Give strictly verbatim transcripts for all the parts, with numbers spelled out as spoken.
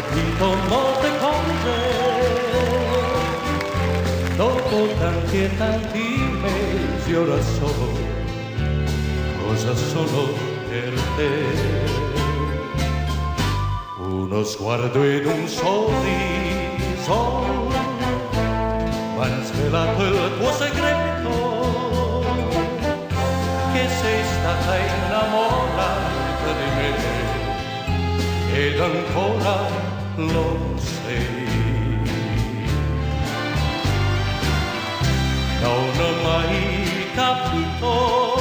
capito molte cose, dopo tanti e tanti mesi ora so cosa sono per te. Uno sguardo ed un sorriso m'han svelato il tuo segreto, che sei stata innamorata di me ed ancora lo sei. Non ho mai capito,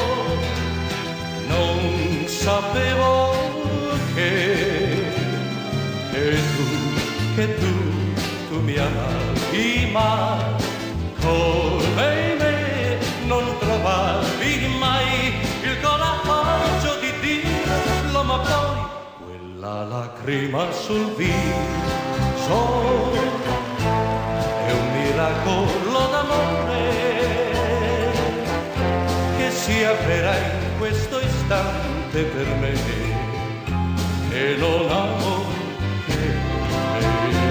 non sapevo che, che tu, che tu, tu mi amavi, ma come me non trovavi mai il coraggio di dirlo, ma poi quella lacrima sul viso è un miracolo d'amore che si avvera in questo istante per me e non amo che te.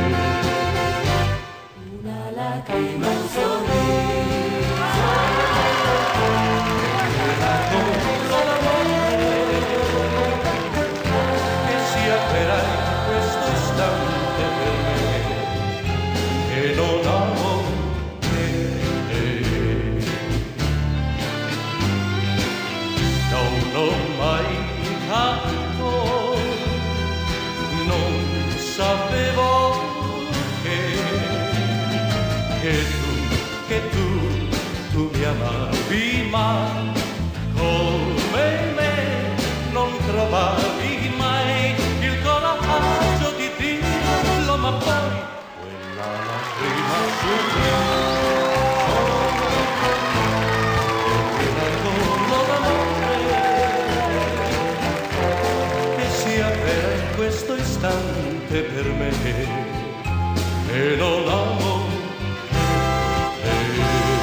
Una lacrima, un sorriso, un miracolo d'amore che si avvera in questo istante per me e non amo che te. Non ho mai capito, non sapevo che, che tu, che tu, tu mi amavi, ma come me non trovavi mai il coraggio di dirlo, ma poi quella lacrima sul viso è un miracolo d'amore che si avvera in questo istante per me e non amo che te.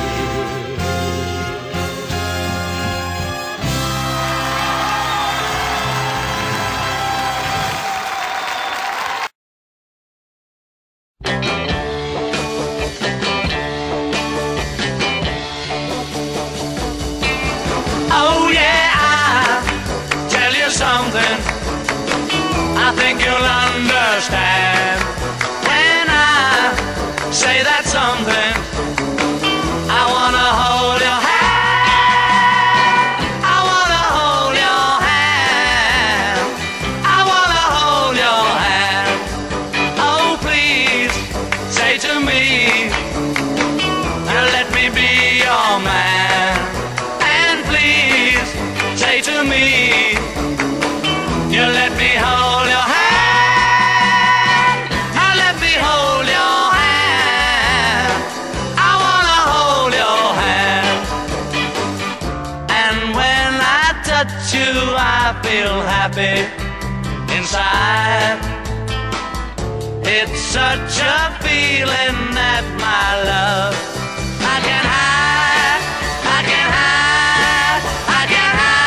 Oh yeah, I'll tell you something I think you'll understand when I say that something. I wanna hold your hand, I wanna hold your hand, I wanna hold your hand. Oh please, say to me, let me be your man. And please, say to me, you let me hold your hand, I let me hold your hand, I wanna hold your hand. And when I touch you I feel happy inside. It's such a feeling that my love I can hide, I can hide, I can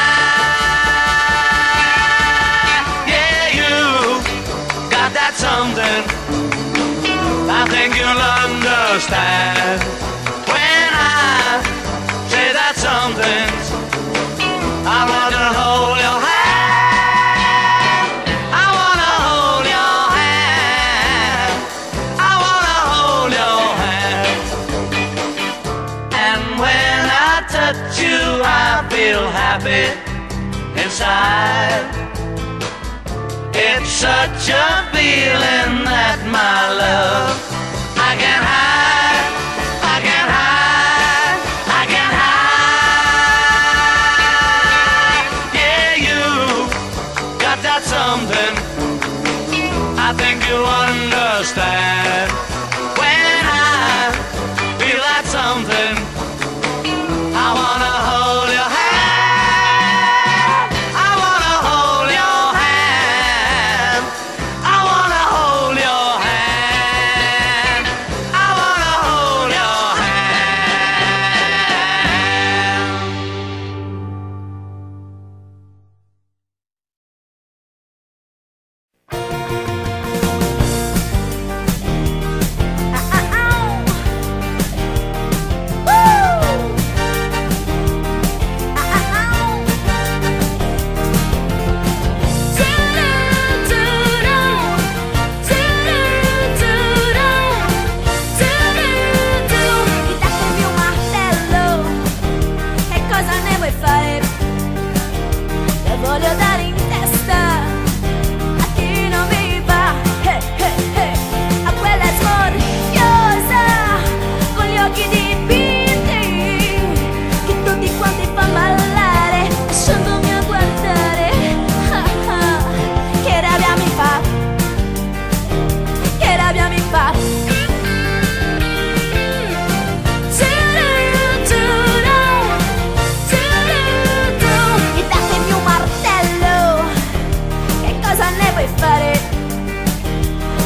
hide. Yeah, you got that something I think you'll understand when I say that something. I wanna hold your hand, I wanna hold your hand, I wanna hold your hand. And when I touch you I feel happy inside. It's such a feeling that my love I can hide, I can hide, I can hide. Yeah, you got that something I think you'll understand when I feel that something. I wanna hold your hand, I wanna hold your hand, I wanna hold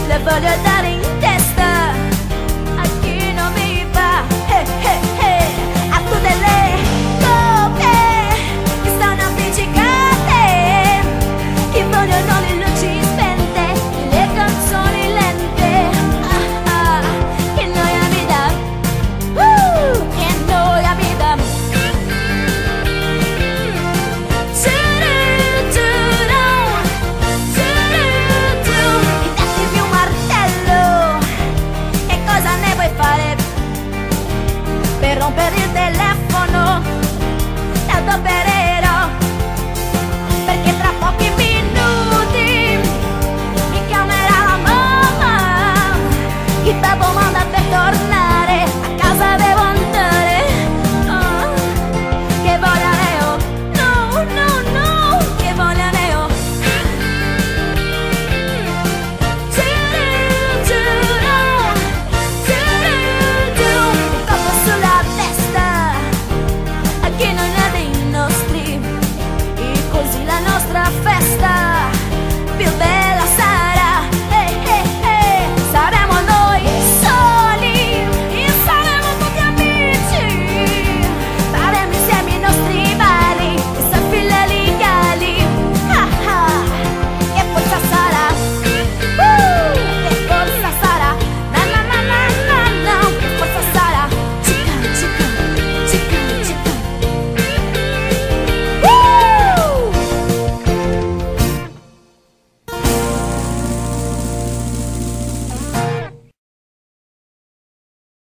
le voglio dare in